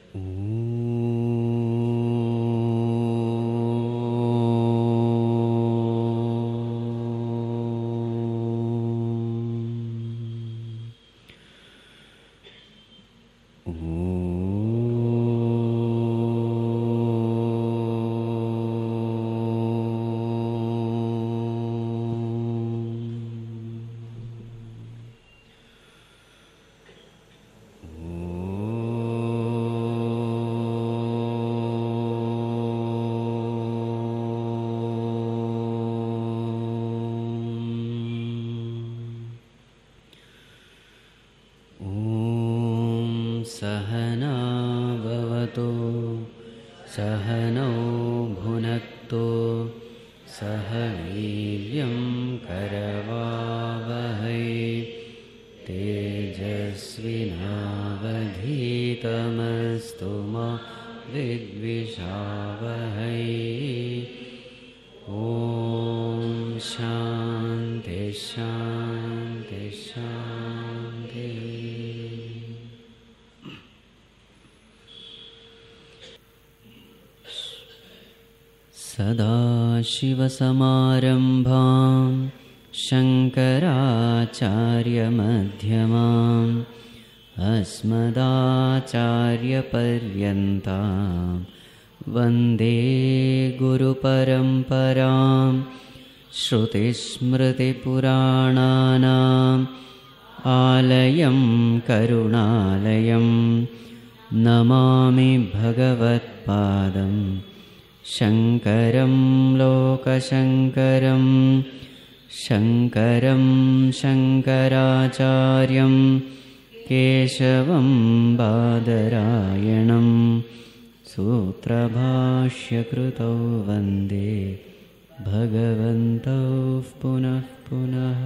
सहना भवतु सहनौ भुनक्तु सह वीर्यं करवावहै तेजस्विनावधीतमस्तु मा विद्विषावहै। ॐ शान्ति शान्ति शान्ति। सदाशिवसमारम्भां शङ्कराचार्यमध्यमाम् अस्मदाचार्यपर्यन्तां वन्दे गुरुपरम्परां। श्रुतिस्मृतिपुराणानाम् आलयं करुणालयं नमामि भगवत्पादं शङ्करं लोकशङ्करं। शङ्करं शङ्कराचार्यं केशवं बादरायणं सूत्रभाष्यकृतौ वन्दे भगवन्तौ पुनः पुनः।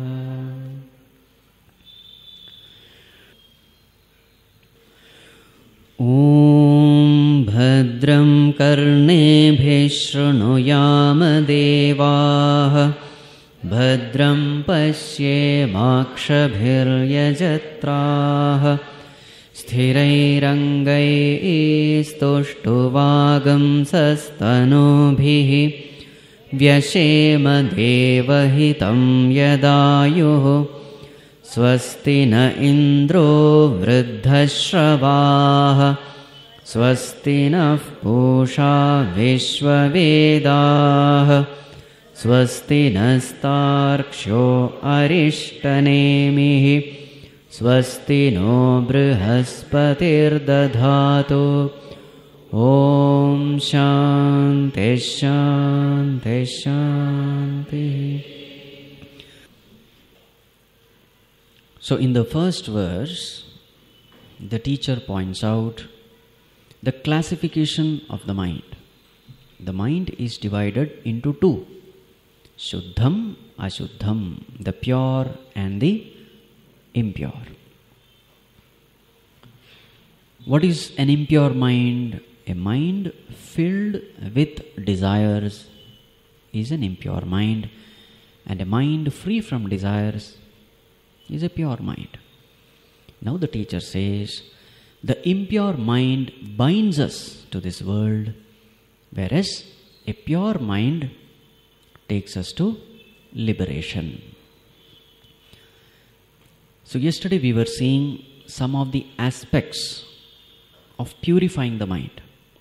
ॐ भद्रं कर्णेभिः शृणुयाम देवाः भद्रं पश्येमाक्षभिर्यजत्राः स्थिरैरङ्गैस्तुष्टुवागंसस्तनूभिः व्यशेम देवहितं यदायुः। स्वस्ति न इन्द्रो वृद्धश्रवाः स्वस्ति नः पूषा विश्ववेदाः स्वस्ति नस्तार्क्ष्यो अरिष्टनेमिः स्वस्ति नो बृहस्पतिर्दधातु। ॐ शान्ति शान्ति शान्ति। So in the first verse, the teacher points out the classification of the mind. The mind is divided into two: Shuddham, Ashuddham, the pure and the impure. What is an impure mind? A mind filled with desires is an impure mind, and a mind free from desires is a pure mind. Now the teacher says, the impure mind binds us to this world, whereas a pure mind takes us to liberation. So yesterday we were seeing some of the aspects of purifying the mind.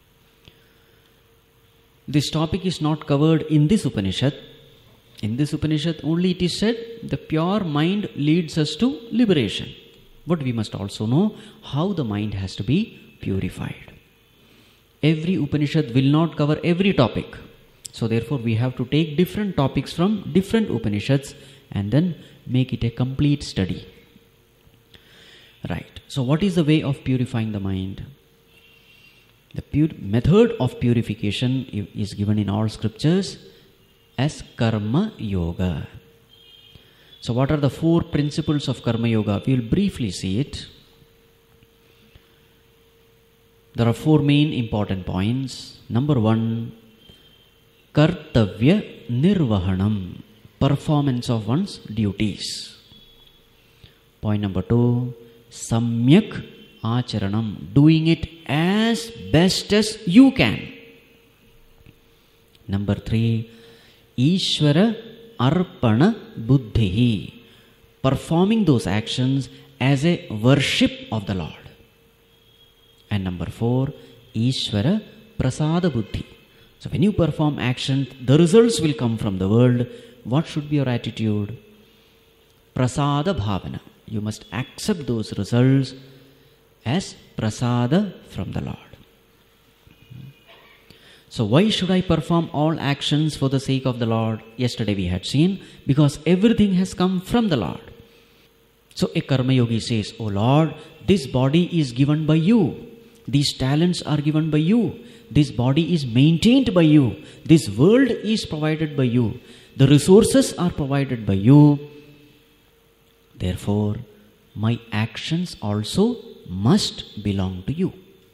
This topic is not covered in this Upanishad. In this Upanishad only it is said the pure mind leads us to liberation. But we must also know how the mind has to be purified. Every Upanishad will not cover every topic. So therefore we have to take different topics from different Upanishads and then make it a complete study. Right. So what is the way of purifying the mind? The method of purification is given in all scriptures as Karma Yoga. So what are the four principles of Karma Yoga? We will briefly see it. There are four main important points. Number one, Kartavya Nirvahanam, performance of one's duties. Point number two, Samyak Acharanam, doing it as as best as you can. Number 3, Ishvara Arpana Buddhihi, performing those actions as a worship of the Lord. And number 4, Ishvara Prasada Buddhi. So when you perform action, the results will come from the world. What should be your attitude? Prasada Bhavana. You must accept those results as prasada from the Lord. So why should I perform all actions for the sake of the Lord? Yesterday we had seen, because everything has come from the Lord. So a karma yogi says, "Oh Lord, this body is given by you. These talents are given by you. This body is maintained by you. This world is provided by you. The resources are provided by you. Therefore, my actions also must belong to you."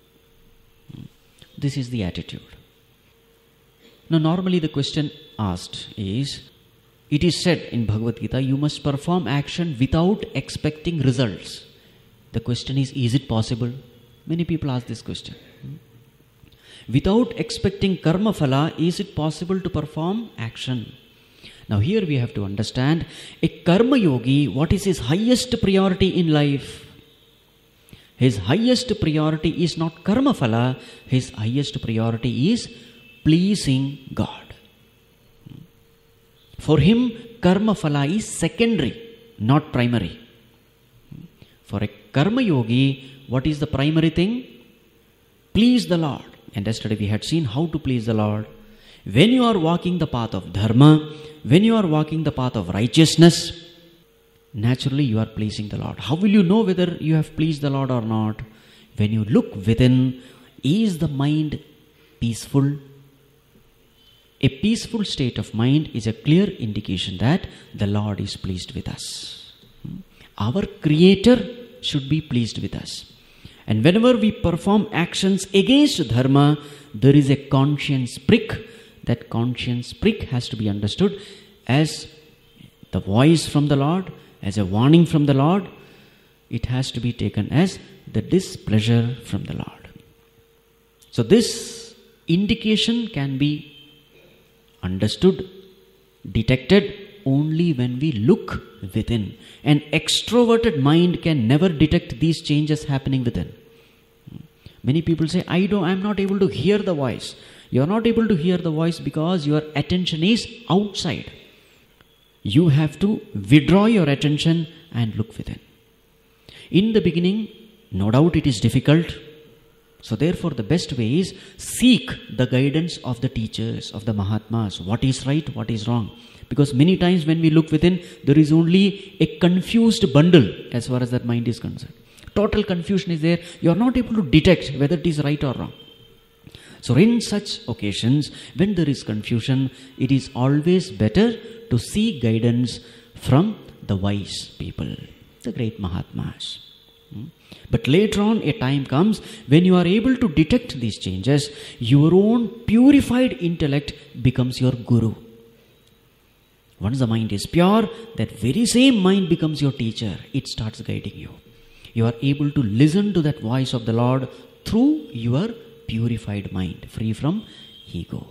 This is the attitude. Now, normally the question asked is, it is said in Bhagavad Gita, you must perform action without expecting results. The question is it possible? Many people ask this question. Without expecting karma phala, is it possible to perform action? Now here we have to understand, a karma yogi, what is his highest priority in life? His highest priority is not karma phala, his highest priority is pleasing God. For him, karma phala is secondary, not primary. For a karma yogi, what is the primary thing? Please the Lord. And yesterday we had seen how to please the Lord. When you are walking the path of dharma, when you are walking the path of righteousness, naturally you are pleasing the Lord. How will you know whether you have pleased the Lord or not? When you look within, is the mind peaceful? A peaceful state of mind is a clear indication that the Lord is pleased with us. Our Creator should be pleased with us. And whenever we perform actions against dharma, there is a conscience prick. That conscience prick has to be understood as the voice from the Lord, as a warning from the Lord. It has to be taken as the displeasure from the Lord. So this indication can be understood, detected only when we look within. An extroverted mind can never detect these changes happening within. Many people say, I'm not able to hear the voice. You are not able to hear the voice because your attention is outside. You have to withdraw your attention and look within. In the beginning, no doubt it is difficult. So therefore the best way is seek the guidance of the teachers, of the Mahatmas. What is right, what is wrong? Because many times when we look within, there is only a confused bundle as far as that mind is concerned. Total confusion is there. You are not able to detect whether it is right or wrong. So in such occasions, when there is confusion, it is always better to seek guidance from the wise people, the great Mahatmas. But later on, a time comes when you are able to detect these changes. Your own purified intellect becomes your guru. Once the mind is pure, that very same mind becomes your teacher. It starts guiding you. You are able to listen to that voice of the Lord through your purified mind, free from ego.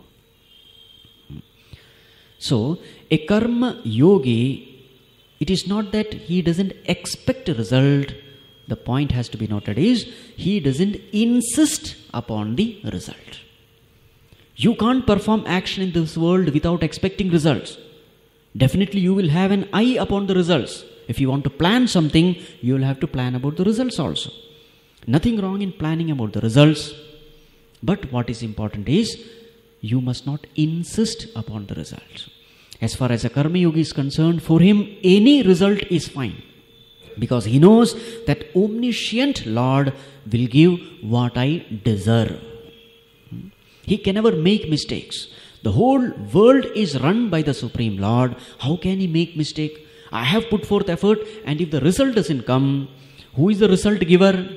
So, a karma yogi, it is not that he doesn't expect a result. The point has to be noted is, he doesn't insist upon the result. You can't perform action in this world without expecting results. Definitely you will have an eye upon the results. If you want to plan something, you will have to plan about the results also. Nothing wrong in planning about the results. But what is important is, you must not insist upon the result. As far as a karma yogi is concerned, for him any result is fine. Because he knows that omniscient Lord will give what I deserve. He can never make mistakes. The whole world is run by the Supreme Lord. How can he make mistake? I have put forth effort, and if the result doesn't come, who is the result giver?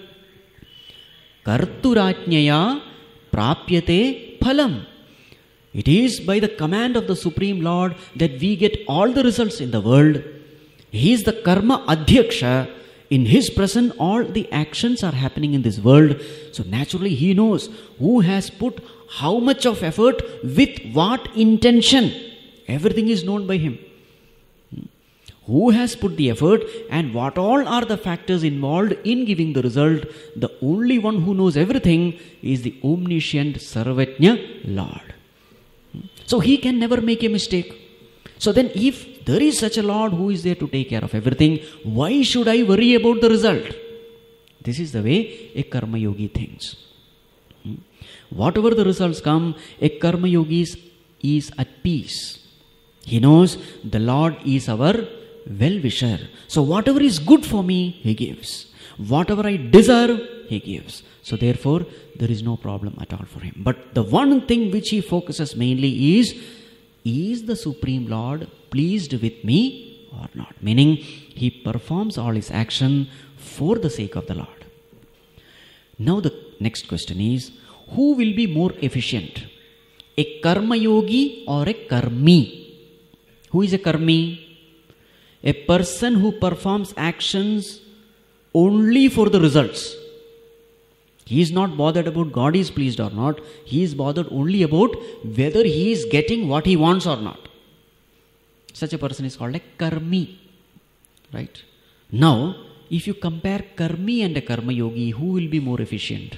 Karturajñaya prapyate phalam. It is by the command of the Supreme Lord that we get all the results in the world. He is the karma adhyaksha. In his presence, all the actions are happening in this world. So naturally, he knows who has put how much of effort with what intention. Everything is known by him. Who has put the effort and what all are the factors involved in giving the result. The only one who knows everything is the omniscient Sarvajna Lord. So he can never make a mistake. So then if there is such a Lord who is there to take care of everything, why should I worry about the result? This is the way a Karma Yogi thinks. Whatever the results come, a Karma Yogi is at peace. He knows the Lord is our well-wisher. So whatever is good for me, he gives. Whatever I deserve, he gives. So therefore, there is no problem at all for him. But the one thing which he focuses mainly is the Supreme Lord pleased with me or not? Meaning, he performs all his action for the sake of the Lord. Now the next question is, who will be more efficient? A Karma Yogi or a Karmi? Who is a Karmi? A person who performs actions only for the results. He is not bothered about God is pleased or not. He is bothered only about whether he is getting what he wants or not. Such a person is called a Karmi. Right? Now, if you compare Karmi and a Karma Yogi, who will be more efficient?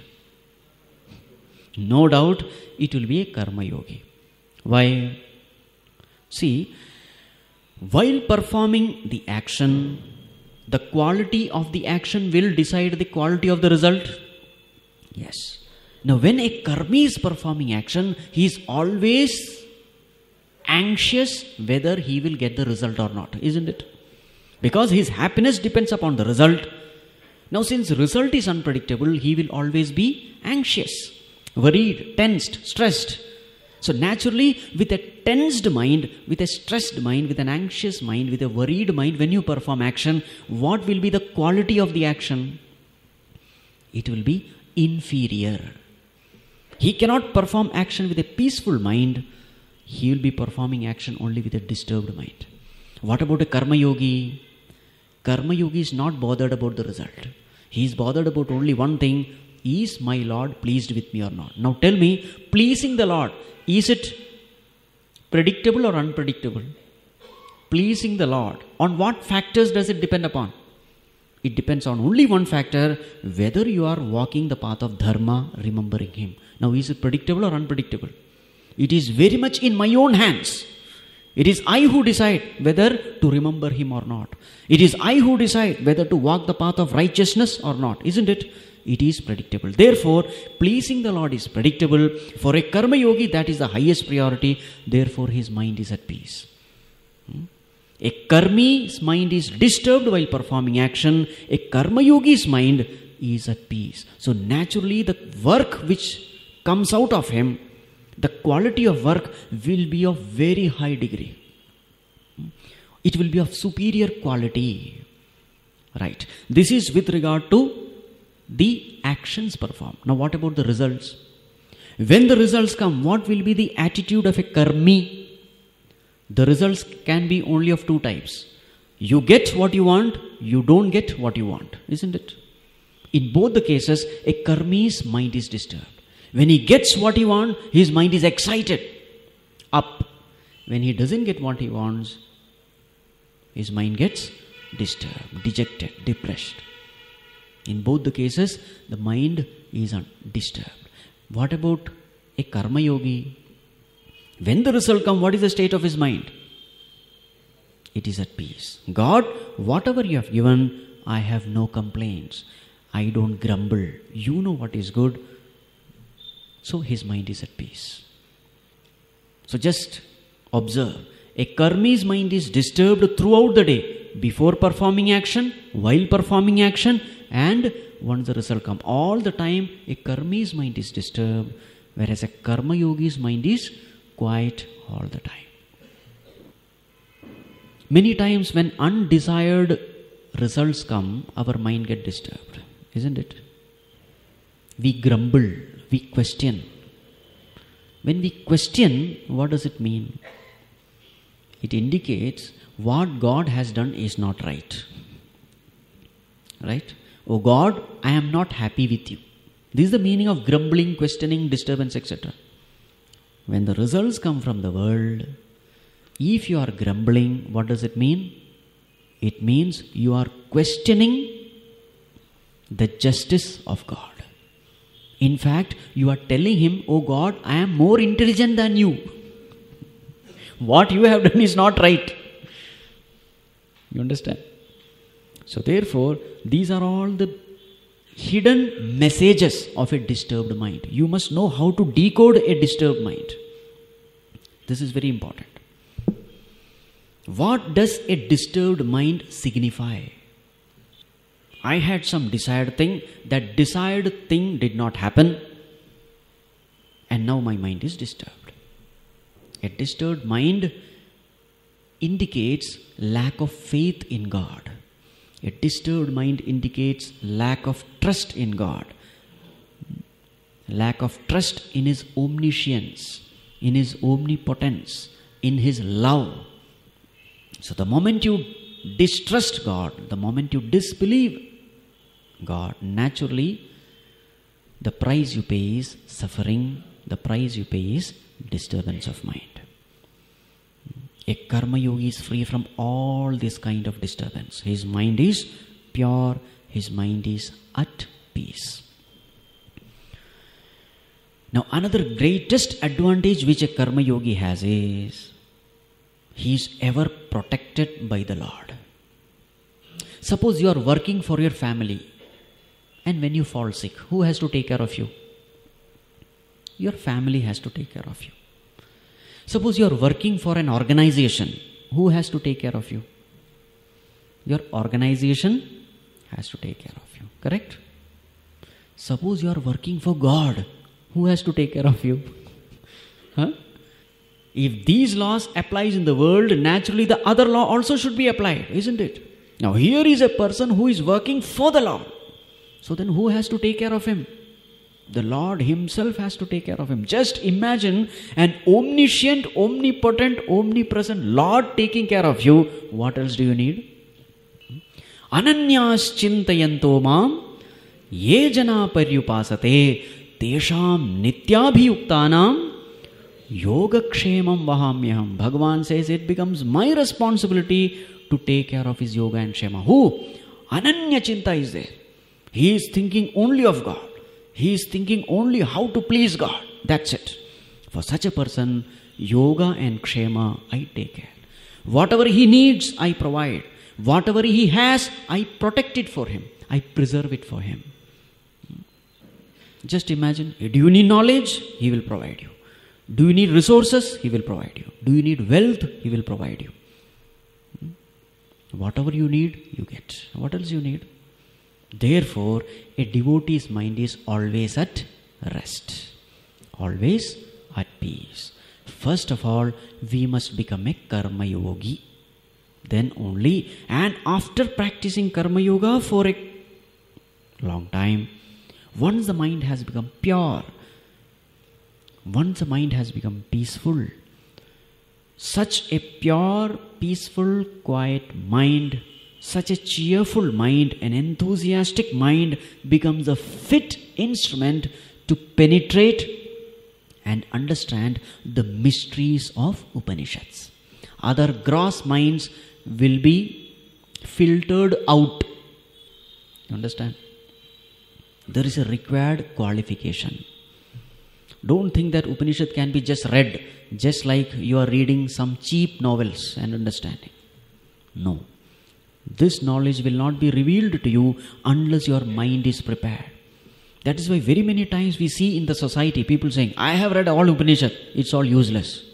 No doubt it will be a Karma Yogi. Why? See, while performing the action, the quality of the action will decide the quality of the result. Yes. Now when a Karmi is performing action, he is always anxious whether he will get the result or not, isn't it? Because his happiness depends upon the result. Now since result is unpredictable, he will always be anxious, worried, tensed, stressed. So naturally, with a tensed mind, with a stressed mind, with an anxious mind, with a worried mind, when you perform action, what will be the quality of the action? It will be inferior. He cannot perform action with a peaceful mind. He will be performing action only with a disturbed mind. What about a Karma Yogi? Karma Yogi is not bothered about the result. He is bothered about only one thing. Is my Lord pleased with me or not? Now tell me, pleasing the Lord, is it predictable or unpredictable? Pleasing the Lord, on what factors does it depend upon? It depends on only one factor, whether you are walking the path of Dharma, remembering Him. Now is it predictable or unpredictable? It is very much in my own hands. It is I who decide whether to remember Him or not. It is I who decide whether to walk the path of righteousness or not, isn't it? It is predictable. Therefore, pleasing the Lord is predictable. For a Karma Yogi, that is the highest priority. Therefore, his mind is at peace. A Karmi's mind is disturbed while performing action. A Karma Yogi's mind is at peace. So naturally, the work which comes out of him, the quality of work will be of very high degree. It will be of superior quality. Right. This is with regard to the actions performed. Now what about the results? When the results come, what will be the attitude of a Karmi? The results can be only of two types. You get what you want, you don't get what you want, isn't it? In both the cases, a Karmi's mind is disturbed. When he gets what he wants, his mind is excited, up. When he doesn't get what he wants, his mind gets disturbed, dejected, depressed. In both the cases, the mind is disturbed. What about a Karma Yogi? When the result comes, what is the state of his mind? It is at peace. God, whatever you have given, I have no complaints. I don't grumble. You know what is good. So his mind is at peace. So just observe. A Karmi's mind is disturbed throughout the day. Before performing action, while performing action, and once the result comes. All the time, a Karmi's mind is disturbed, whereas a Karma Yogi's mind is quiet all the time. Many times when undesired results come, our mind gets disturbed, isn't it? We grumble, we question. When we question, what does it mean? It indicates what God has done is not right. Right? Oh God, I am not happy with you. This is the meaning of grumbling, questioning, disturbance, etc. When the results come from the world, if you are grumbling, what does it mean? It means you are questioning the justice of God. In fact, you are telling him, oh God, I am more intelligent than you. What you have done is not right. You understand? So therefore, these are all the hidden messages of a disturbed mind. You must know how to decode a disturbed mind. This is very important. What does a disturbed mind signify? I had some desired thing, that desired thing did not happen, and now my mind is disturbed. A disturbed mind indicates lack of faith in God. A disturbed mind indicates lack of trust in God, lack of trust in His omniscience, in His omnipotence, in His love. So the moment you distrust God, the moment you disbelieve God, naturally the price you pay is suffering, the price you pay is disturbance of mind. A karma yogi is free from all this kind of disturbance. His mind is pure, his mind is at peace. Now another greatest advantage which a karma yogi has is he is ever protected by the Lord. Suppose you are working for your family, and when you fall sick, who has to take care of you? Your family has to take care of you. Suppose you are working for an organization, who has to take care of you? Your organization has to take care of you, correct? Suppose you are working for God, who has to take care of you? Huh? If these laws applies in the world, naturally the other law also should be applied, isn't it? Now here is a person who is working for the Lord. So then who has to take care of him? The Lord Himself has to take care of him. Just imagine an omniscient, omnipotent, omnipresent Lord taking care of you. What else do you need? Ananyas chintayanto mam ye jana paryupasate tesham nityabhiyuktanam yogakshemam vahamyaham. Bhagavan says it becomes my responsibility to take care of his yoga and kshema. Who? Ananya chinta is there. He is thinking only of God. He is thinking only how to please God. That's it. For such a person, yoga and kshema, I take care. Whatever he needs, I provide. Whatever he has, I protect it for him. I preserve it for him. Just imagine, do you need knowledge? He will provide you. Do you need resources? He will provide you. Do you need wealth? He will provide you. Whatever you need, you get. What else you need? Therefore, a devotee's mind is always at rest, always at peace. First of all, we must become a karma yogi. Then only, and after practicing karma yoga for a long time, once the mind has become pure, once the mind has become peaceful, such a pure, peaceful, quiet mind, such a cheerful mind, an enthusiastic mind becomes a fit instrument to penetrate and understand the mysteries of Upanishads. Other gross minds will be filtered out. You understand? There is a required qualification. Don't think that Upanishad can be just read, just like you are reading some cheap novels and understanding. No. This knowledge will not be revealed to you unless your mind is prepared. That is why very many times we see in the society people saying, I have read all Upanishad, it's all useless.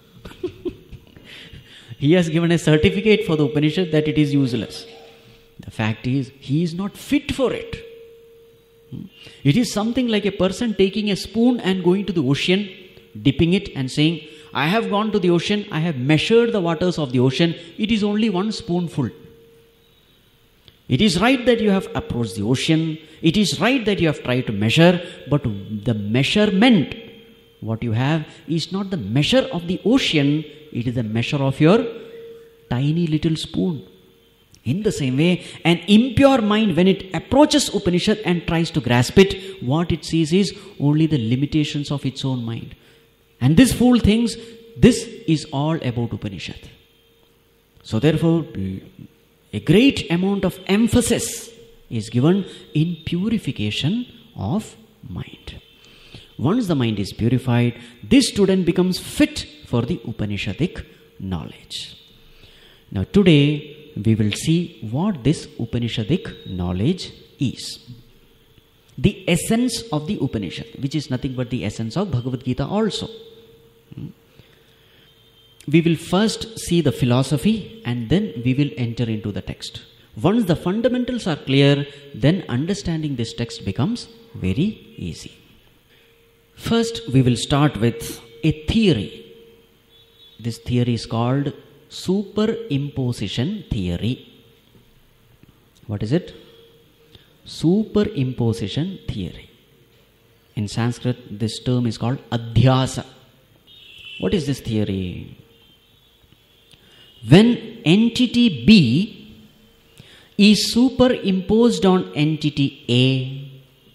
He has given a certificate for the Upanishad that it is useless. The fact is, he is not fit for it. It is something like a person taking a spoon and going to the ocean, dipping it and saying, I have gone to the ocean, I have measured the waters of the ocean, it is only one spoonful. It is right that you have approached the ocean, it is right that you have tried to measure, but the measurement, what you have, is not the measure of the ocean, it is the measure of your tiny little spoon. In the same way, an impure mind, when it approaches Upanishad and tries to grasp it, what it sees is only the limitations of its own mind. And this fool thinks this is all about Upanishad. So therefore, a great amount of emphasis is given in purification of mind. Once the mind is purified, this student becomes fit for the Upanishadic knowledge. Now today, we will see what this Upanishadic knowledge is. The essence of the Upanishad, which is nothing but the essence of Bhagavad Gita also. We will first see the philosophy and then we will enter into the text. Once the fundamentals are clear, then understanding this text becomes very easy. First, we will start with a theory. This theory is called superimposition theory. What is it? Superimposition theory. In Sanskrit, this term is called adhyasa. What is this theory? When entity B is superimposed on entity A,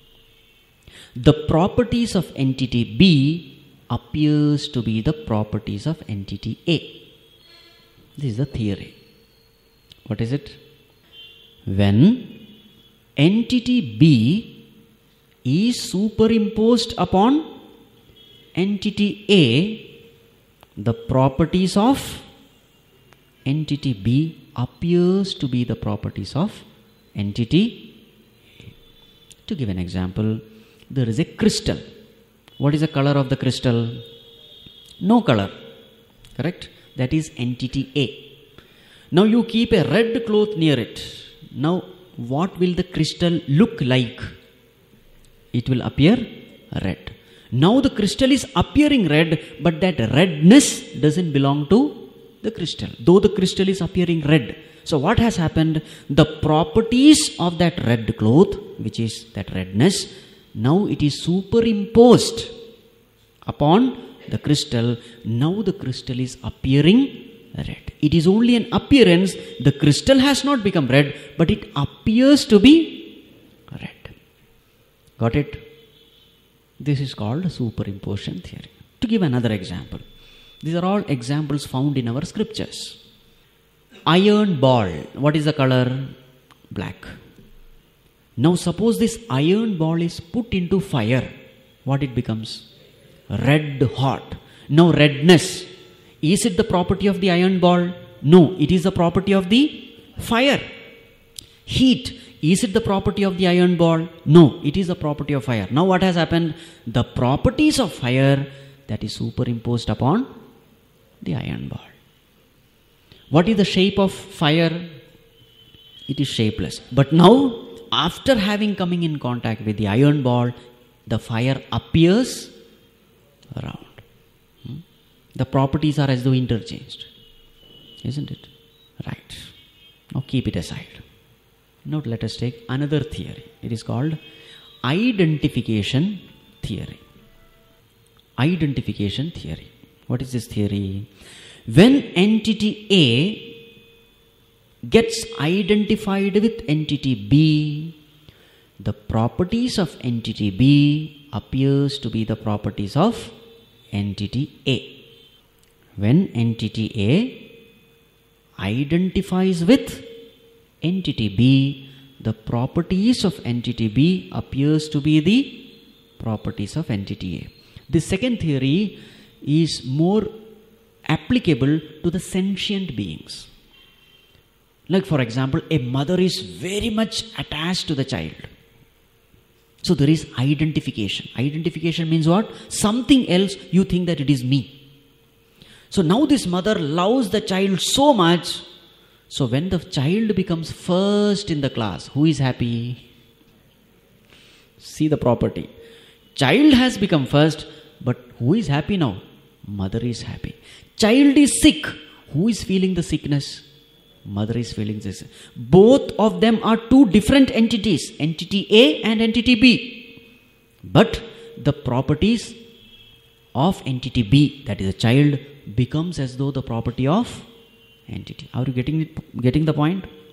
the properties of entity B appears to be the properties of entity A. This is the theory. What is it? When entity B is superimposed upon entity A, the properties of entity B appears to be the properties of entity A. To give an example, there is a crystal. What is the color of the crystal? No color. Correct? That is entity A. Now you keep a red cloth near it. Now what will the crystal look like? It will appear red. Now the crystal is appearing red, but that redness doesn't belong to the crystal, though the crystal is appearing red. So what has happened? The properties of that red cloth, which is that redness, now it is superimposed upon the crystal. Now the crystal is appearing red. It is only an appearance. The crystal has not become red, but it appears to be red. Got it? This is called superimposition theory. To give another example, these are all examples found in our scriptures. Iron ball. What is the color? Black. Now suppose this iron ball is put into fire. What it becomes? Red hot. Now redness. Is it the property of the iron ball? No, it is the property of the fire. Heat. Is it the property of the iron ball? No, it is the property of fire. Now what has happened? The properties of fire, that is superimposed upon the iron ball. What is the shape of fire? It is shapeless. But now, after having coming in contact with the iron ball, the fire appears round. The properties are as though interchanged. Isn't it? Right. Now keep it aside. Now let us take another theory. It is called identification theory. Identification theory. What is this theory? When entity A gets identified with entity B, the properties of entity B appears to be the properties of entity A. When entity A identifies with entity B, the properties of entity B appears to be the properties of entity A. The second theory is more applicable to the sentient beings. Like for example, a mother is very much attached to the child. So there is identification. Identification means what? Something else, you think that it is me. So now this mother loves the child so much. So when the child becomes first in the class, who is happy? See the property. Child has become first, but who is happy now? Mother is happy. Child is sick. Who is feeling the sickness? Mother is feeling this. Both of them are two different entities, entity A and entity B. But the properties of entity B, that is a child, becomes as though the property of entity. Are you getting the point?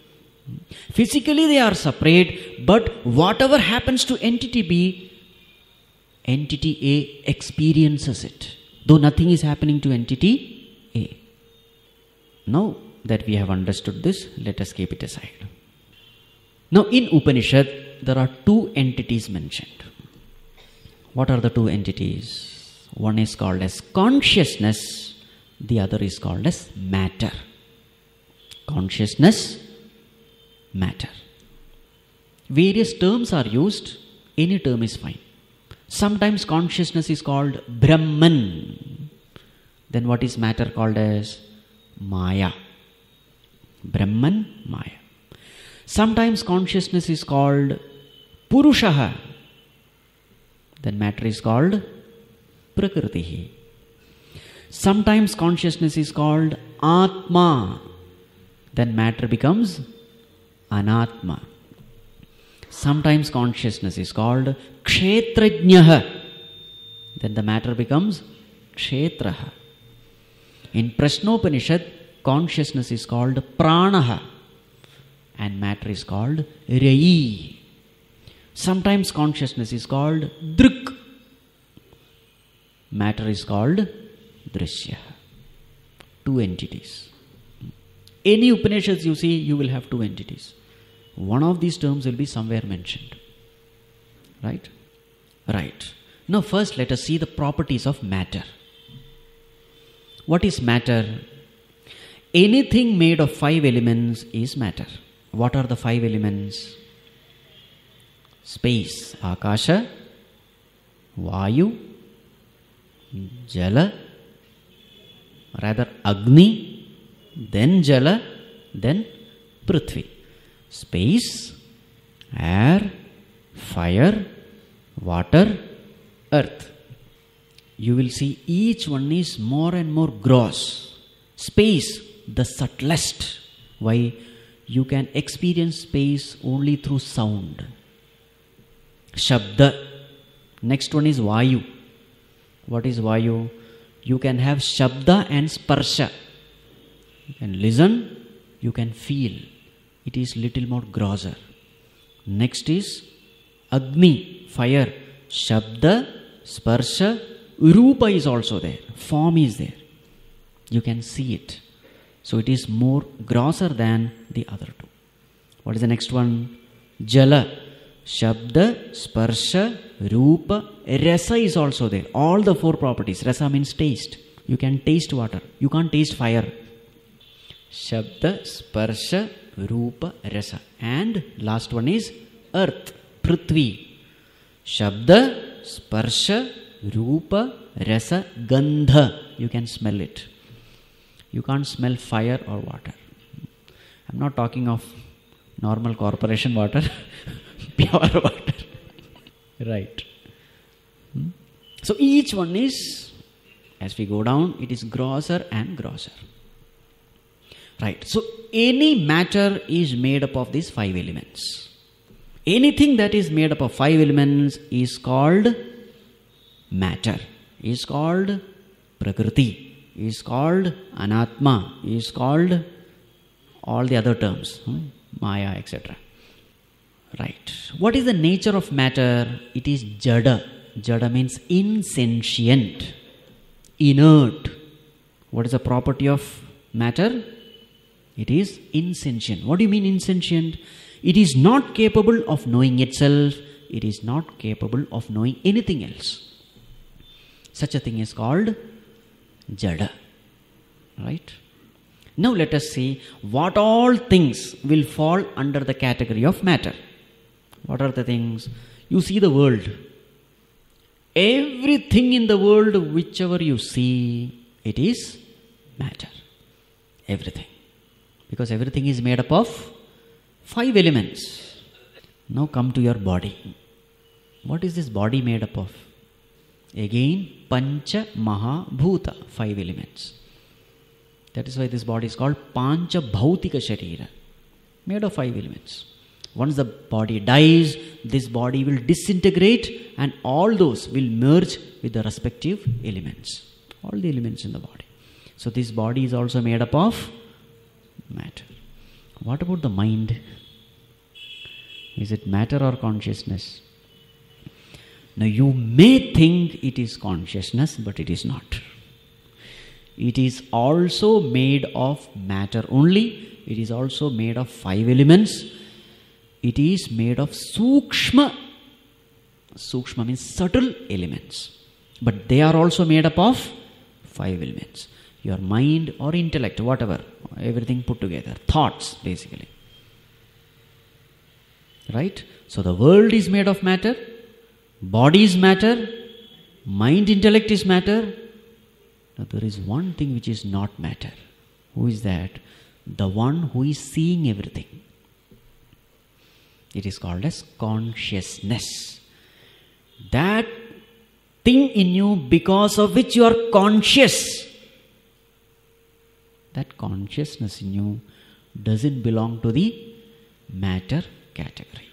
Physically they are separate, but whatever happens to entity B, entity A experiences it, though nothing is happening to entity A. Now that we have understood this, let us keep it aside. Now in Upanishad, there are two entities mentioned. What are the two entities? One is called as consciousness, the other is called as matter. Consciousness, matter. Various terms are used, any term is fine. Sometimes consciousness is called Brahman. Then what is matter called as? Maya. Brahman, Maya. Sometimes consciousness is called Purushaha. Then matter is called Prakriti. Sometimes consciousness is called Atma. Then matter becomes Anatma. Sometimes consciousness is called Kshetrajnaha. Then the matter becomes Kshetraha. In Prashnopanishad, consciousness is called Pranaha and matter is called Rayi. Sometimes consciousness is called Drik. Matter is called Drishya. Two entities. Any Upanishads you see, you will have two entities. One of these terms will be somewhere mentioned. Right? Right. Now first let us see the properties of matter. What is matter? Anything made of 5 elements is matter. What are the 5 elements? Space, Akasha, Vayu, Jala, rather Agni, then Jala, then Prithvi. Space, air, fire, water, earth. You will see each one is more and more gross. Space, the subtlest. Why? You can experience space only through sound. Shabda. Next one is Vayu. What is Vayu? You can have Shabda and Sparsha. You can listen, you can feel. It is little more grosser. Next is Agni, fire. Shabda, Sparsha, Rupa is also there. Form is there. You can see it. So it is more grosser than the other two. What is the next one? Jala. Shabda, Sparsha, Rupa, Rasa is also there. All the 4 properties. Rasa means taste. You can taste water. You can't taste fire. Shabda, Sparsha, Rupa, Rasa. And last one is earth, Prithvi. Shabda, Sparsha, Rupa, Rasa, Gandha. You can smell it. You can't smell fire or water. I'm not talking of normal corporation water. Pure water. Right. So each one is, as we go down, it is grosser and grosser. Right. So any matter is made up of these 5 elements. Anything that is made up of 5 elements is called matter, is called Prakriti, is called Anatma, is called all the other terms, Maya, etc. Right. What is the nature of matter? It is Jada. Jada means insentient, inert. What is the property of matter? It is insentient. What do you mean insentient? It is not capable of knowing itself. It is not capable of knowing anything else. Such a thing is called Jada. Right? Now let us see what all things will fall under the category of matter. What are the things? You see the world. Everything in the world, whichever you see, it is matter. Everything. Because everything is made up of 5 elements. Now come to your body. What is this body made up of? Again, Pancha Maha Bhuta, 5 elements. That is why this body is called Pancha Bhautika Sharira. Made of 5 elements. Once the body dies, this body will disintegrate and all those will merge with the respective elements. All the elements in the body. So this body is also made up of matter. What about the mind? Is it matter or consciousness? Now you may think it is consciousness, but it is not. It is also made of matter only. It is also made of 5 elements. It is made of sukshma. Sukshma means subtle elements. But they are also made up of 5 elements. Your mind or intellect, whatever, everything put together. Thoughts, basically. Right? So the world is made of matter. Body is matter. Mind, intellect is matter. Now there is one thing which is not matter. Who is that? The one who is seeing everything. It is called as consciousness. That thing in you because of which you are conscious. That consciousness in you doesn't belong to the matter category.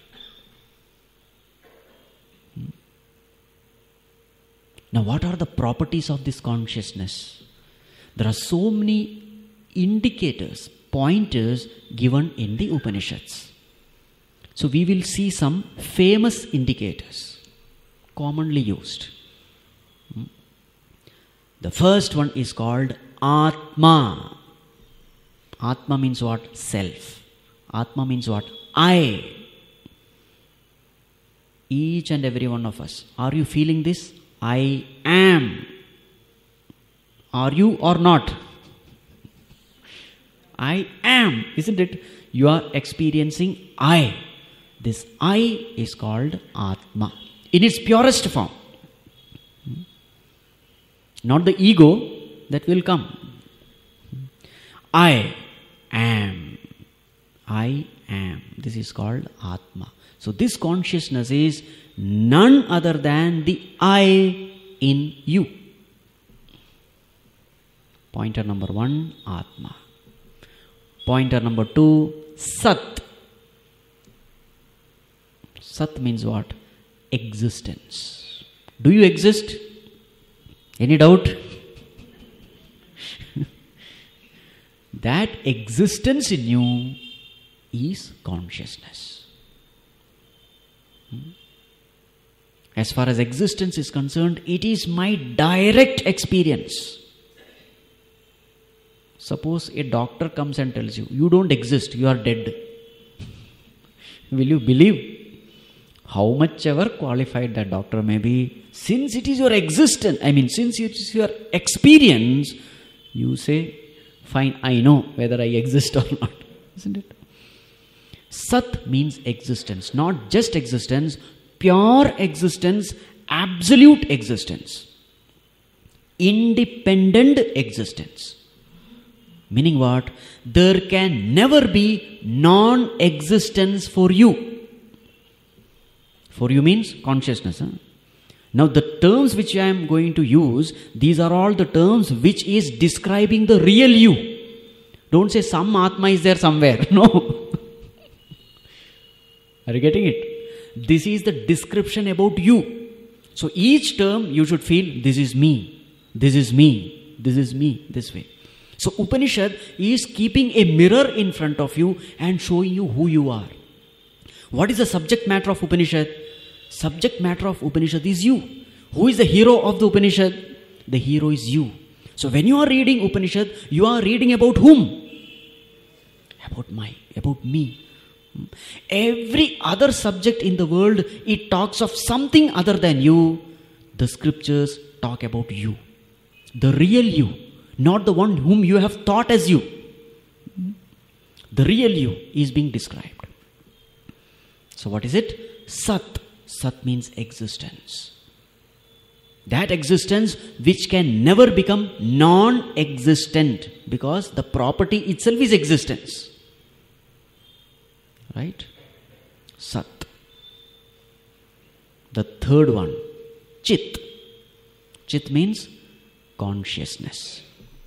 Now, what are the properties of this consciousness? There are so many indicators, pointers given in the Upanishads. So, we will see some famous indicators, commonly used. The first one is called Atma. Atma means what? Self. Atma means what? I. Each and every one of us. Are you feeling this? I am. Are you or not? I am, isn't it? You are experiencing I. This I is called Atma in its purest form. Not the ego that will come. I am. I am. This is called Atma. So this consciousness is none other than the I in you. Pointer number 1, Atma. Pointer number 2, Sat. Sat means what? Existence. Do you exist? Any doubt? That existence in you is consciousness. As far as existence is concerned, it is my direct experience. Suppose a doctor comes and tells you, you don't exist, you are dead. Will you believe? How much ever qualified that doctor may be, since it is your existence, since it is your experience, you say, fine, I know whether I exist or not. Isn't it? Sat means existence, not just existence, pure existence, absolute existence, independent existence. Meaning what? There can never be non-existence for you. For you means consciousness. Huh? Now the terms which I am going to use, these are all the terms which is describing the real you. Don't say some Atma is there somewhere. No. Are you getting it? This is the description about you. So each term you should feel, this is me, this is me, this is me, this way. So Upanishad is keeping a mirror in front of you and showing you who you are. What is the subject matter of Upanishad? Subject matter of Upanishad is you. Who is the hero of the Upanishad? The hero is you. So when you are reading Upanishad, you are reading about whom? About me. Every other subject in the world, it talks of something other than you. The scriptures talk about you. The real you. Not the one whom you have thought as you. The real you is being described. So what is it? Sat. Sat means existence. That existence which can never become non-existent, because the property itself is existence. Right? Sat. The third one, Chit. Chit means consciousness.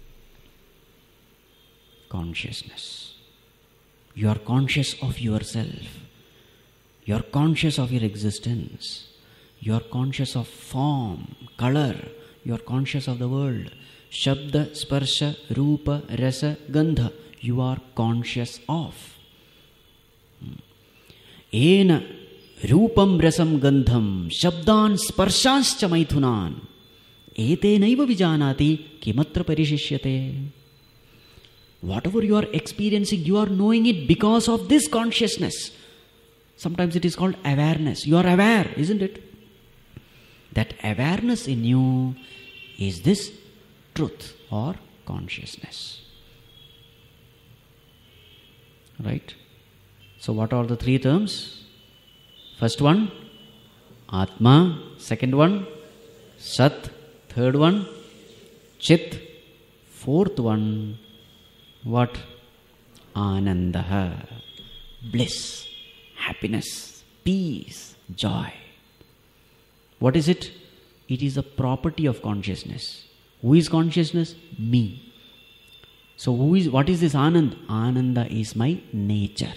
Consciousness. You are conscious of yourself. You are conscious of your existence. You are conscious of form, color. You are conscious of the world. Shabda, Sparsha, Rupa, Rasa, Gandha. You are conscious of. येन रूपम रसम गंधम शब्दान स्पर्शांश्च मैथुनान एतेनैव विजानाति किमत्र परिशिष्यते. Whatever you are experiencing, you are knowing it because of this consciousness. Sometimes it is called awareness. You are aware, isn't it? That awareness in you is this truth or consciousness. Right? So what are the three terms? First one, Atma. Second one, Sat. Third one, Chit. Fourth one, what? Anandaha. Bliss, happiness, peace, joy. What is it? It is a property of consciousness. Who is consciousness? Me. So what is this Anand? Ananda is my nature.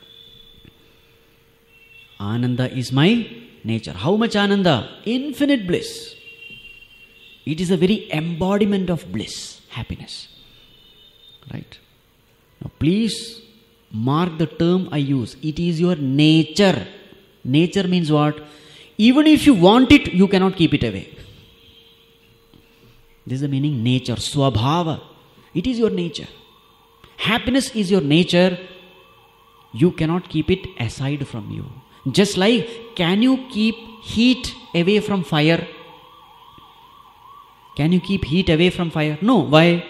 Ananda is my nature. How much Ananda? Infinite bliss. It is a very embodiment of bliss, happiness. Right? Now please mark the term I use. It is your nature. Nature means what? Even if you want it, you cannot keep it away. This is the meaning nature, swabhava. It is your nature. Happiness is your nature. You cannot keep it aside from you. Just like, can you keep heat away from fire? Can you keep heat away from fire? No. Why?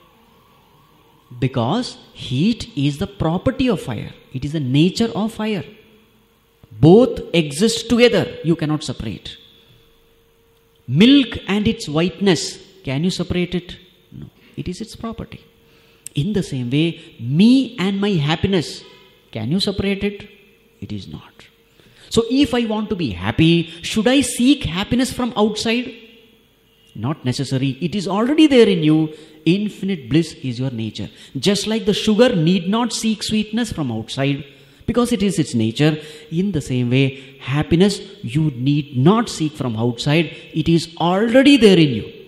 Because heat is the property of fire. It is the nature of fire. Both exist together. You cannot separate. Milk and its whiteness, can you separate it? No. It is its property. In the same way, me and my happiness, can you separate it? It is not. So if I want to be happy, should I seek happiness from outside? Not necessary. It is already there in you. Infinite bliss is your nature. Just like the sugar need not seek sweetness from outside because it is its nature. In the same way, happiness you need not seek from outside. It is already there in you.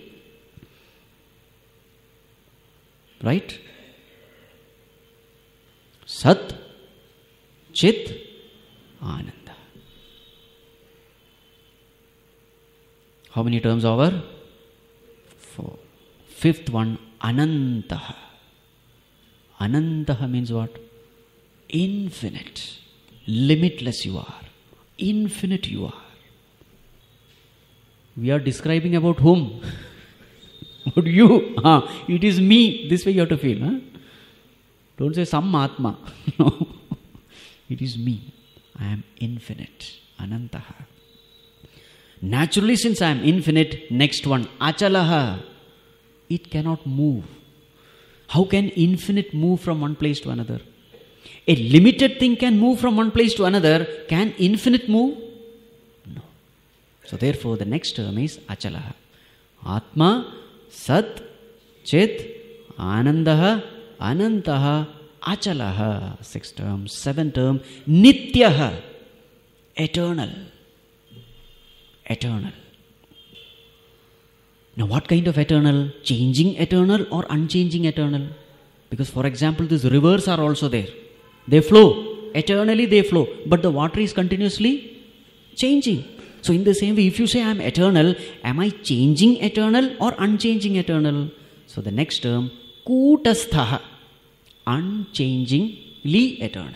Right? Sat, Chit, Ananda. How many terms over? 4. Fifth one, Anantaha. Anantaha means what? Infinite. Limitless you are. Infinite you are. We are describing about whom? About you. It is me. This way you have to feel. Huh? Don't say some Atma. No. It is me. I am infinite. Anantaha. Naturally, since I am infinite, next one, Achalaha. It cannot move. How can infinite move from one place to another? A limited thing can move from one place to another. Can infinite move? No. So therefore, the next term is Achalaha. Atma, Sat, Chit, Anandaha, Anantaha, Achalaha. 6 term. 7 term, Nityaha. Eternal. Eternal. Now what kind of eternal? Changing eternal or unchanging eternal? Because for example, these rivers are also there. They flow. Eternally they flow. But the water is continuously changing. So in the same way, if you say I am eternal, am I changing eternal or unchanging eternal? So the next term, Kutasthaha. Unchangingly eternal.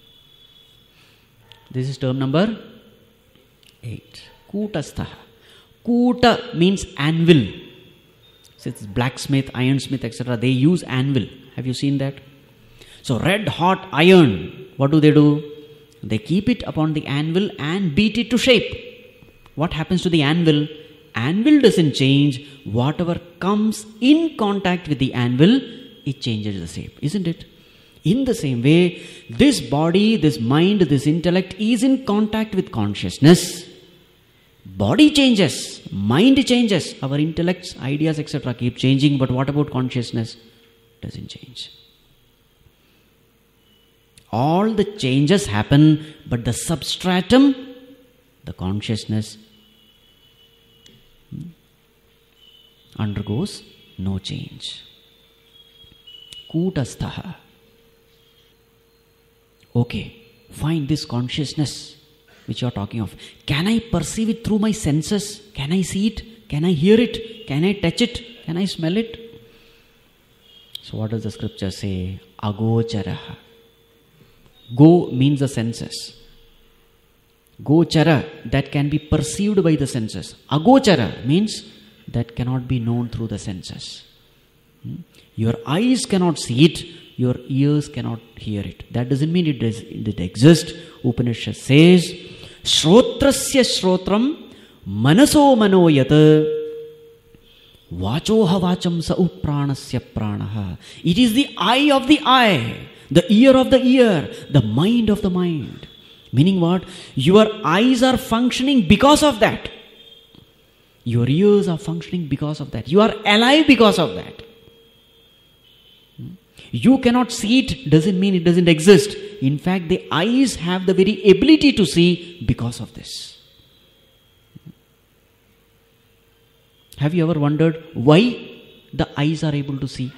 This is term number 8. Kutasthaha. Kuta means anvil. So it's blacksmith, ironsmith, etc. They use anvil. Have you seen that? So red hot iron, what do? They keep it upon the anvil and beat it to shape. What happens to the anvil? Anvil doesn't change. Whatever comes in contact with the anvil, it changes the shape, isn't it? In the same way, this body, this mind, this intellect is in contact with consciousness. Body changes, mind changes, our intellects, ideas, etc. keep changing, but what about consciousness? Doesn't change. All the changes happen, but the substratum, the consciousness, undergoes no change. Kutasthaha. Okay, Fine, this consciousness which you are talking of, can I perceive it through my senses? Can I see it? Can I hear it? Can I touch it? Can I smell it? So what does the scripture say? Agocharaha. Go means the senses. Gochara, that can be perceived by the senses. Agochara means that cannot be known through the senses. Your eyes cannot see it, your ears cannot hear it. That doesn't mean it exists. Upanishad says, Shrotrasya shrotram manaso manoyat vachoha vacham sa upranasya pranaha. It is the eye of the eye, the ear of the ear, the mind of the mind. Meaning what? Your eyes are functioning because of that. Your ears are functioning because of that. You are alive because of that. You cannot see it doesn't mean it doesn't exist. In fact, the eyes have the very ability to see because of this. Have you ever wondered why the eyes are able to see?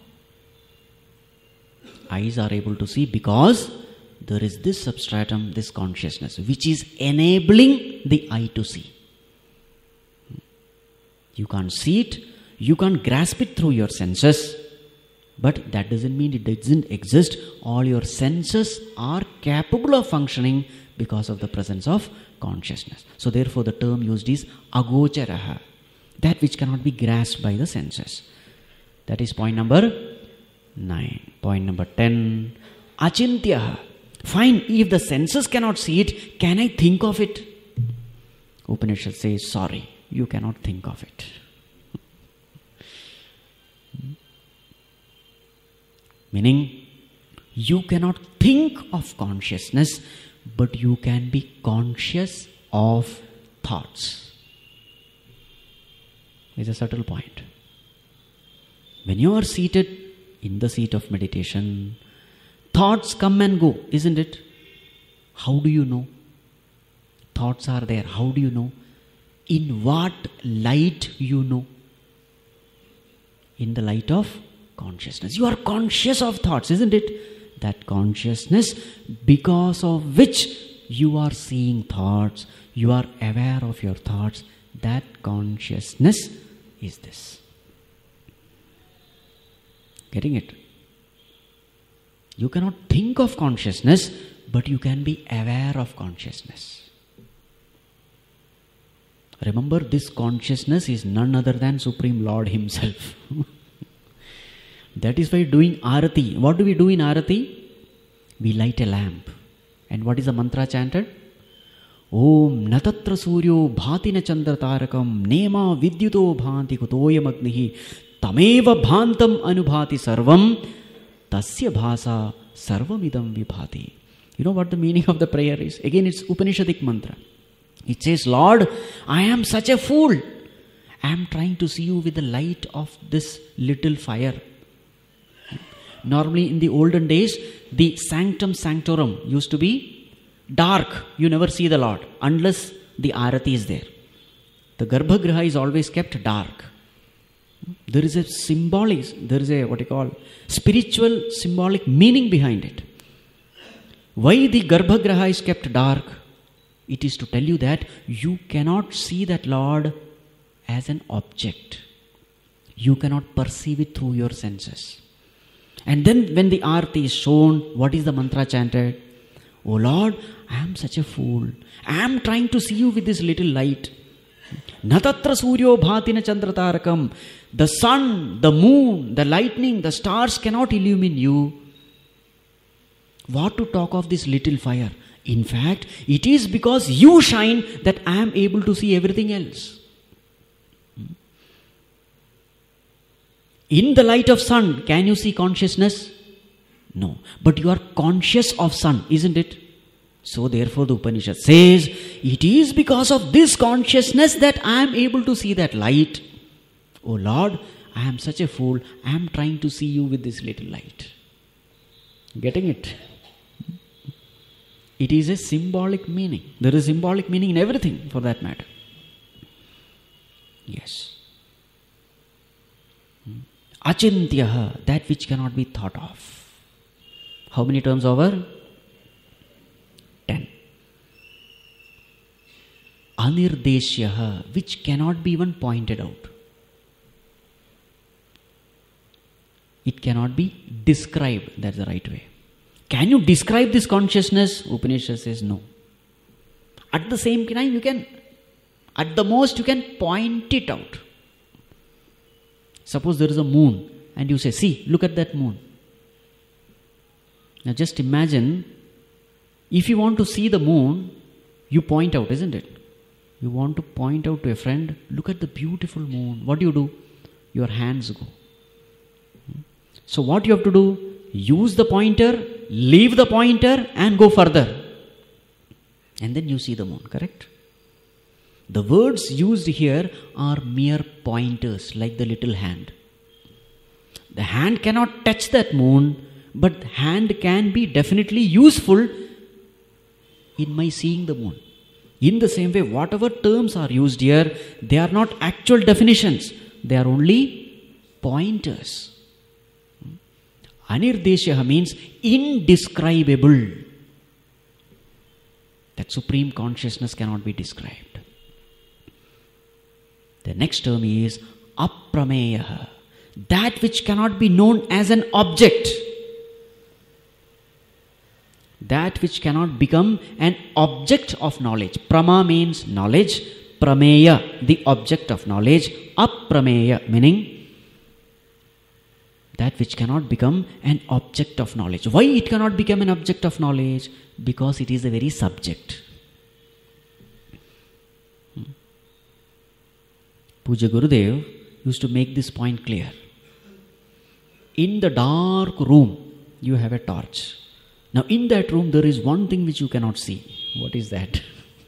Eyes are able to see because there is this substratum, this consciousness, which is enabling the eye to see. You can't see it, you can't grasp it through your senses, but that doesn't mean it doesn't exist. All your senses are capable of functioning because of the presence of consciousness. So therefore the term used is agocharaha, that which cannot be grasped by the senses. That is point number 9. Point number 10, achintyaha. Fine, if the senses cannot see it, can I think of it? Upanishad says, sorry, you cannot think of it. Meaning, you cannot think of consciousness, but you can be conscious of thoughts. It's a subtle point. When you are seated in the seat of meditation, thoughts come and go, isn't it? How do you know? Thoughts are there. How do you know? In what light you know? In the light of consciousness. You are conscious of thoughts, isn't it? That consciousness, because of which you are seeing thoughts, you are aware of your thoughts, that consciousness is this. Getting it? You cannot think of consciousness, but you can be aware of consciousness. Remember, this consciousness is none other than Supreme Lord Himself. That is why doing Arati. What do we do in Arati? We light a lamp. And what is the mantra chanted? Om natatra suryo bhati na chandra tarakam nema vidyuto bhanti kutoyam agnihi tameva bhantam anubhati sarvam tasya bhasa sarvamidam vibhati. You know what the meaning of the prayer is? Again, it's Upanishadic mantra. It says, Lord, I am such a fool. I am trying to see you with the light of this little fire. Normally in the olden days, the sanctum sanctorum used to be dark. You never see the Lord unless the arati is there. The Garbhagriha is always kept dark. There is a symbolic, there is a what you call spiritual symbolic meaning behind it. Why the Garbhagriha is kept dark? It is to tell you that you cannot see that Lord as an object. You cannot perceive it through your senses. And then when the arati is shown, what is the mantra chanted? Oh Lord, I am such a fool. I am trying to see you with this little light. Natatra suryo bhatina chandra tarakam. The sun, the moon, the lightning, the stars cannot illumine you. What to talk of this little fire? In fact, it is because you shine that I am able to see everything else. In the light of sun, can you see consciousness? No. But you are conscious of sun, isn't it? So therefore the Upanishad says, it is because of this consciousness that I am able to see that light. Oh Lord, I am such a fool. I am trying to see you with this little light. Getting it? It is a symbolic meaning. There is symbolic meaning in everything for that matter. Yes. Achintyaha, that which cannot be thought of. How many terms over? anirdeshyaha, which cannot be even pointed out. It cannot be described. That's the right way. Can you describe this consciousness? Upanishad says no. At the same time, you can, at the most, you can point it out. Suppose there is a moon and you say, see, look at that moon. Now just imagine, if you want to see the moon, you point out, isn't it? You want to point out to a friend, look at the beautiful moon. What do? Your hands go. So what you have to do? Use the pointer, leave the pointer and go further. And then you see the moon, correct? The words used here are mere pointers, like the little hand. The hand cannot touch that moon, but hand can be definitely useful in my seeing the moon. In the same way, whatever terms are used here, they are not actual definitions. They are only pointers. Anirdeshyaha means indescribable. That supreme consciousness cannot be described. The next term is aprameyaha, that which cannot be known as an object. That which cannot become an object of knowledge. Prama means knowledge. Prameya, the object of knowledge. Aprameya, meaning that which cannot become an object of knowledge. Why it cannot become an object of knowledge? Because it is the very subject. Pujya Gurudev used to make this point clear. In the dark room, you have a torch. Now in that room, there is one thing which you cannot see. What is that?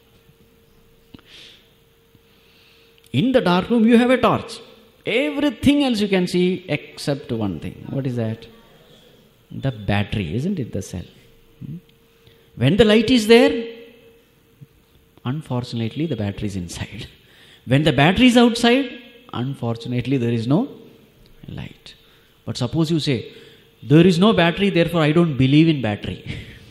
In the dark room, you have a torch. Everything else you can see except one thing. What is that? The battery, isn't it? The cell. When the light is there, unfortunately the battery is inside. When the battery is outside, unfortunately there is no light. But suppose you say, there is no battery, therefore I don't believe in battery.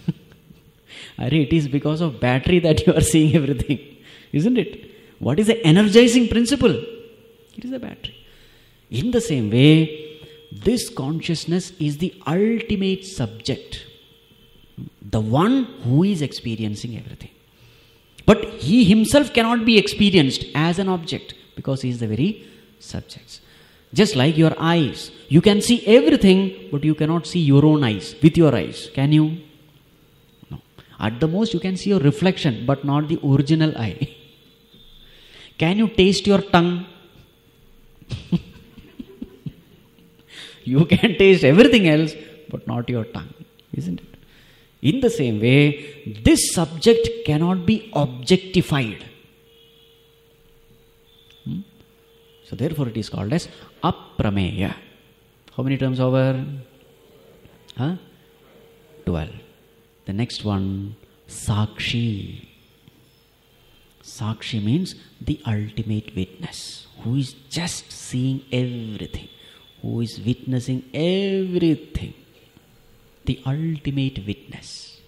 It is because of battery that you are seeing everything, isn't it? What is the energizing principle? It is the battery. In the same way, this consciousness is the ultimate subject, the one who is experiencing everything. But he himself cannot be experienced as an object because he is the very subject. Just like your eyes. You can see everything, but you cannot see your own eyes with your eyes. Can you? No. At the most, you can see your reflection, but not the original eye. Can you taste your tongue? You can taste everything else, but not your tongue, isn't it? In the same way, this subject cannot be objectified. So therefore it is called as aprameya. How many terms over? 12. The next one, sakshi. Sakshi means the ultimate witness, who is just seeing everything, who is witnessing everything. The ultimate witness.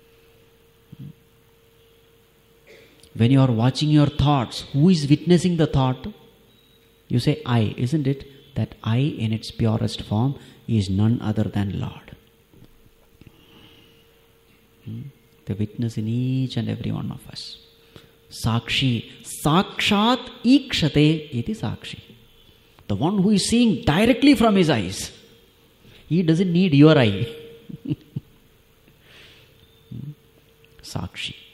When you are watching your thoughts, who is witnessing the thought? You say I, isn't it? That I in its purest form is none other than Lord. The witness in each and every one of us. Sakshi. Sakshat ikshate iti sakshi. The one who is seeing directly from his eyes. He doesn't need your eye. Sakshi.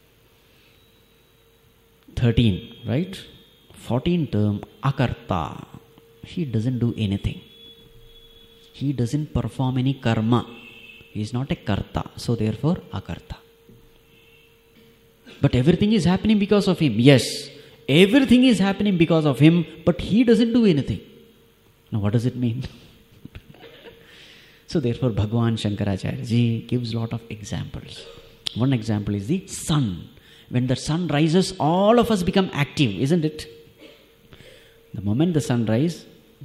13, right? 14 term, akarta. He doesn't do anything. He doesn't perform any karma. He is not a karta. So therefore, akarta. But everything is happening because of him. Yes, everything is happening because of him, but he doesn't do anything. Now what does it mean? So therefore, Bhagavan Shankaracharya ji gives lot of examples. One example is the sun. When the sun rises, all of us become active, isn't it? The moment the sun rises,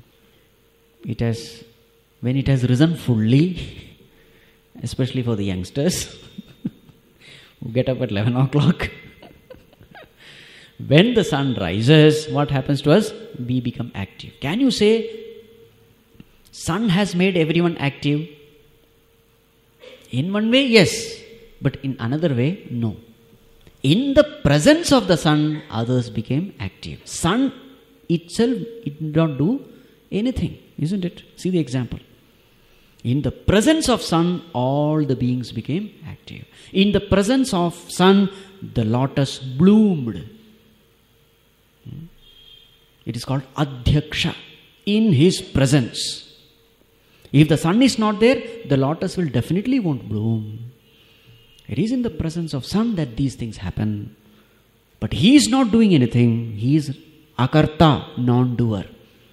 when it has risen fully, especially for the youngsters who get up at 11 o'clock, When the sun rises, what happens to us? We become active. Can you say sun has made everyone active? In one way, yes. But in another way, no. In the presence of the sun, others became active. Sun itself, it did not do anything, isn't it? See the example. In the presence of sun, all the beings became active. In the presence of sun, the lotus bloomed. It is called Adhyaksha. In his presence. If the sun is not there, the lotus will definitely won't bloom. It is in the presence of sun that these things happen. But he is not doing anything. He is akarta, non-doer.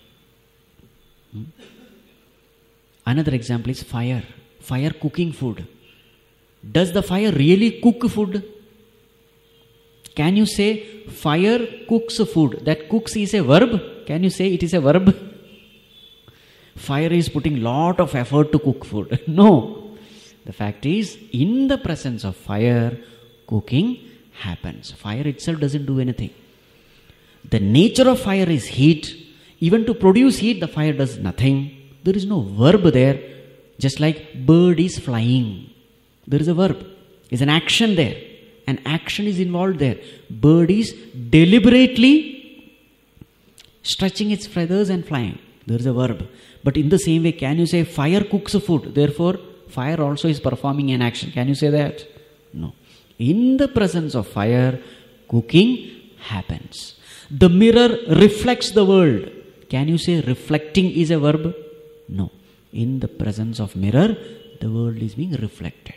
Another example is fire. Fire cooking food. Does the fire really cook food? Can you say fire cooks food? That cooks is a verb. Can you say it is a verb? Fire is putting lot of effort to cook food. No. The fact is, in the presence of fire, cooking happens. Fire itself doesn't do anything. The nature of fire is heat. Even to produce heat, the fire does nothing. There is no verb there. Just like bird is flying. There is a verb. There is an action there. An action is involved there. Bird is deliberately stretching its feathers and flying. There is a verb. But in the same way, can you say fire cooks food? Therefore, fire also is performing an action. Can you say that? No. In the presence of fire, cooking happens. The mirror reflects the world. Can you say reflecting is a verb? No. In the presence of mirror, the world is being reflected.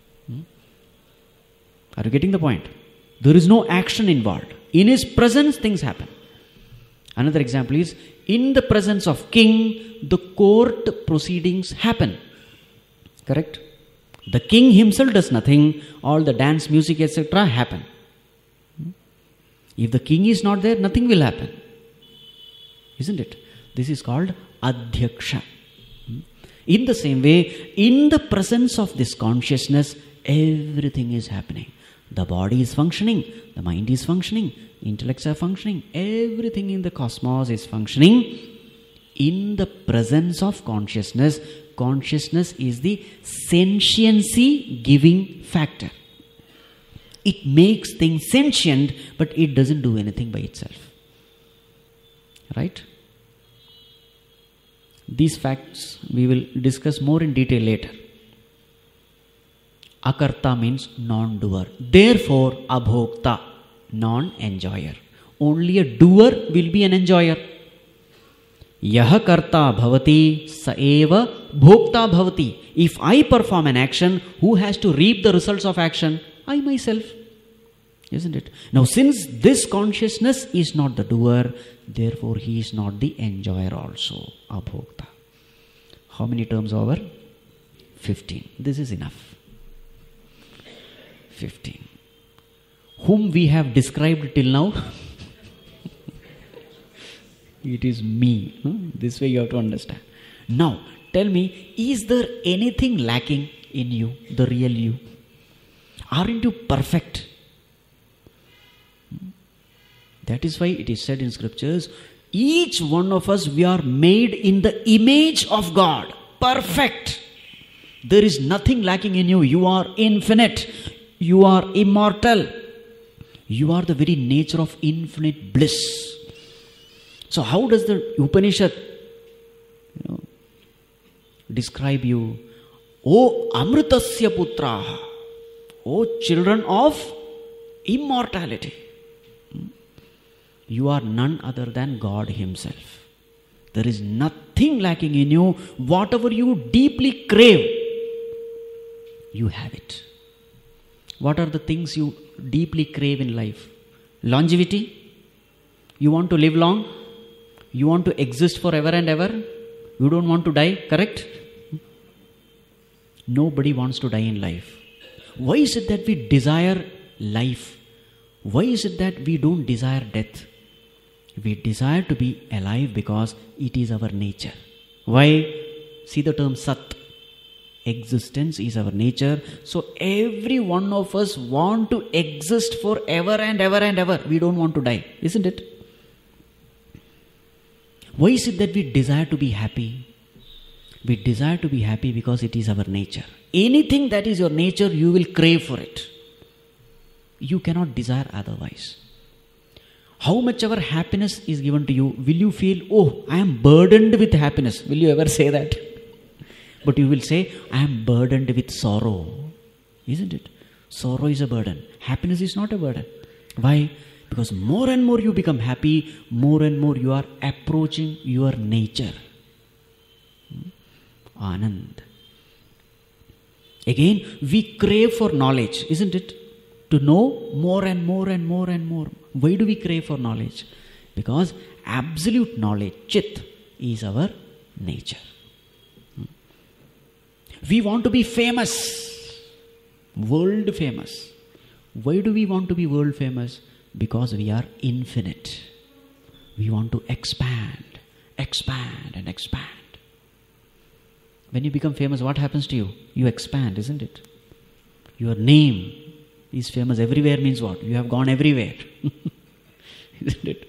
Are you getting the point? There is no action involved. In his presence, things happen. Another example is, in the presence of king, the court proceedings happen. Correct? The king himself does nothing. All the dance, music, etc. happen. If the king is not there, nothing will happen. Isn't it? This is called Adhyaksha. In the same way, in the presence of this consciousness, everything is happening. The body is functioning, the mind is functioning, intellects are functioning, everything in the cosmos is functioning. In the presence of consciousness, consciousness is the sentiency giving factor. It makes things sentient, but it doesn't do anything by itself. Right? These facts we will discuss more in detail later. Akarta means non-doer. Therefore, abhokta, non-enjoyer. Only a doer will be an enjoyer. Yaha karta bhavati sa eva bhokta bhavati. If I perform an action, who has to reap the results of action? I myself. Isn't it? Now, since this consciousness is not the doer, therefore he is not the enjoyer also. Abhokta. How many terms over? 15. This is enough. 15. Whom we have described till now? It is me. This way you have to understand. Now, tell me, is there anything lacking in you, the real you? Aren't you perfect? That is why it is said in scriptures, each one of us, we are made in the image of God. Perfect. There is nothing lacking in you. You are infinite. You are immortal. You are the very nature of infinite bliss. So how does the Upanishad describe you? O Amritasya Putraha. O children of immortality. You are none other than God himself. There is nothing lacking in you. Whatever you deeply crave, you have it. What are the things you deeply crave in life? Longevity? You want to live long? You want to exist forever and ever? You don't want to die, correct? Nobody wants to die in life. Why is it that we desire life? Why is it that we don't desire death? We desire to be alive because it is our nature. Why? See the term Sat. Existence is our nature. So every one of us want to exist forever and ever and ever. We don't want to die, isn't it? Why is it that we desire to be happy? We desire to be happy because it is our nature. Anything that is your nature, you will crave for it. You cannot desire otherwise. How much ever happiness is given to you, will you feel, oh, I am burdened with happiness? Will you ever say that? But you will say, I am burdened with sorrow. Isn't it? Sorrow is a burden. Happiness is not a burden. Why? Because more and more you become happy, more and more you are approaching your nature. Anand. Again, we crave for knowledge, isn't it? To know more and more and more and more. Why do we crave for knowledge? Because absolute knowledge, Chit, is our nature. We want to be famous, world famous. Why do we want to be world famous? Because we are infinite. We want to expand, expand and expand. When you become famous, what happens to you? You expand, isn't it? Your name is famous everywhere means what? You have gone everywhere. Isn't it?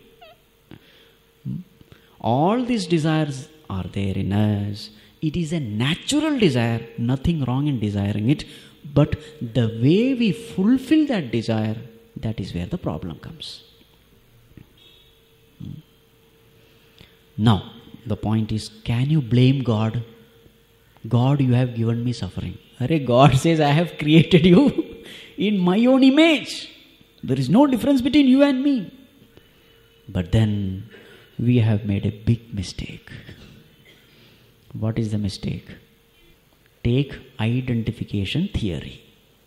All these desires are there in us. It is a natural desire, nothing wrong in desiring it, but the way we fulfill that desire, that is where the problem comes. Now, the point is, can you blame God? God, you have given me suffering. God says, I have created you in my own image. There is no difference between you and me. But then, we have made a big mistake. What is the mistake? Take identification theory.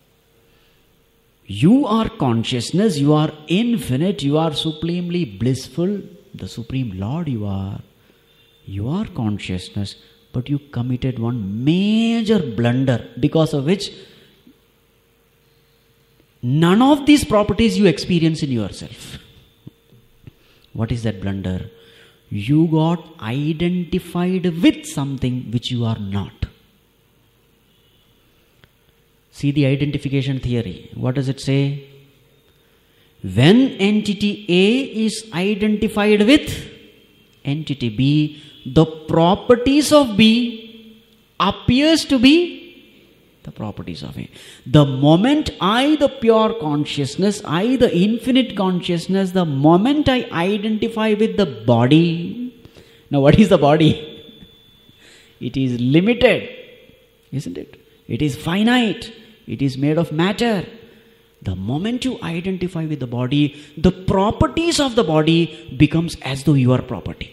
You are consciousness, you are infinite, you are supremely blissful, the Supreme Lord you are. You are consciousness, but you committed one major blunder because of which none of these properties you experience in yourself. What is that blunder? You got identified with something which you are not. See the identification theory. What does it say? When entity A is identified with entity B, the properties of B appears to be the properties of A. The moment I, the pure consciousness, I, the infinite consciousness, the moment I identify with the body. Now what is the body? It is limited, isn't it? It is finite. It is made of matter. The moment you identify with the body, the properties of the body becomes as though your property.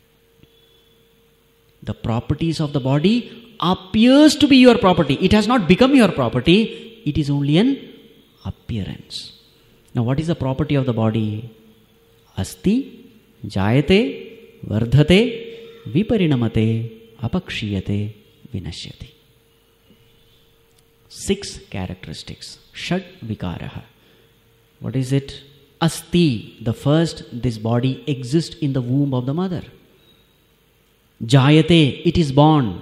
The properties of the body appears to be your property. It has not become your property. It is only an appearance. Now what is the property of the body? Asti, jayate, vardhate, viparinamate, apakshiyate, vinashyati. 6 characteristics. Shad vikaraha. What is it? Asti, the first, this body exists in the womb of the mother. Jayate, it is born.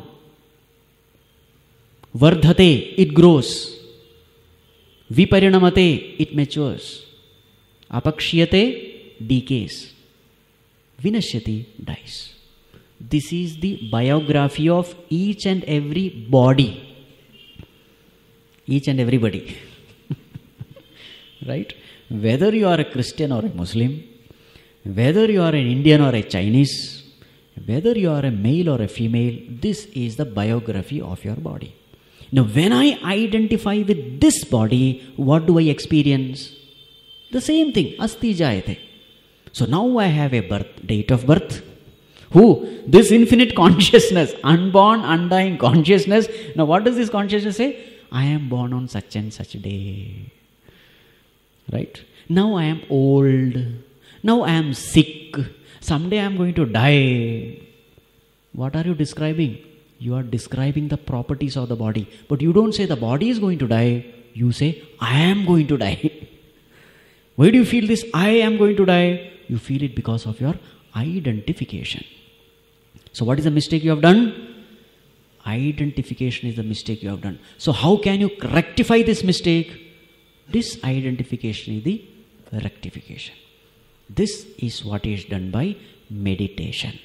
Vardhate, it grows. Viparinamate, it matures. Apakshiyate, decays. Vinashyati, dies. This is the biography of each and every body. Each and everybody. Right? Whether you are a Christian or a Muslim, whether you are an Indian or a Chinese, whether you are a male or a female, this is the biography of your body. Now, when I identify with this body, what do I experience? The same thing, asti jayate. So now I have a date of birth. Who? This infinite consciousness, unborn, undying consciousness. Now what does this consciousness say? I am born on such and such a day. Right? Now I am old. Now I am sick. Someday I am going to die. What are you describing? You are describing the properties of the body. But you don't say the body is going to die. You say, I am going to die. Why do you feel this? I am going to die. You feel it because of your identification. So what is the mistake you have done? Identification is the mistake you have done. So how can you rectify this mistake? Disidentification is the rectification. This is what is done by meditation.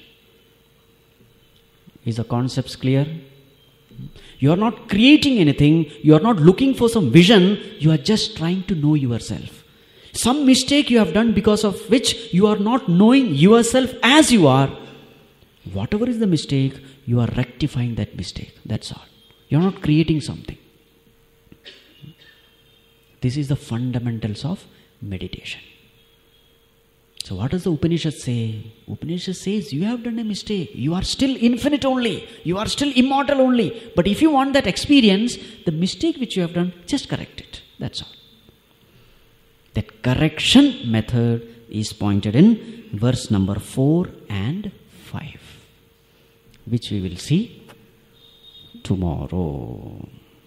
Is the concepts clear? You are not creating anything. You are not looking for some vision. You are just trying to know yourself. Some mistake you have done because of which you are not knowing yourself as you are. Whatever is the mistake, you are rectifying that mistake. That's all. You are not creating something. This is the fundamentals of meditation. So what does the Upanishad say? Upanishad says you have done a mistake. You are still infinite only. You are still immortal only. But if you want that experience, the mistake which you have done, just correct it. That's all. That correction method is pointed in verse number 4 and 5, which we will see tomorrow.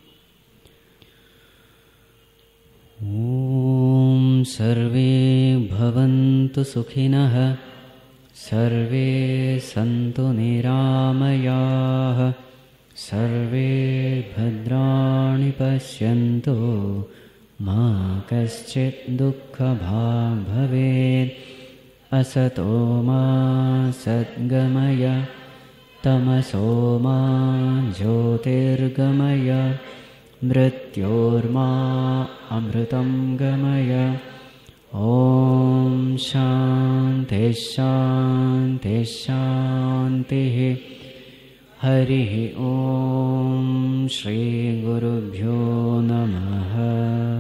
Om Sarve Bhavantu Sukhinah Sarve Santu Niramayah Sarve Bhadrani Pashyantu Ma Kaschit Dukkha Bhag Bhaved Asato Ma Sadgamaya Tamaso Ma Jyotirgamaya Mrityorma Amritam Gamaya. Om Shanti Shanti Shanti. Hari Om Shri Gurubhyo Namaha.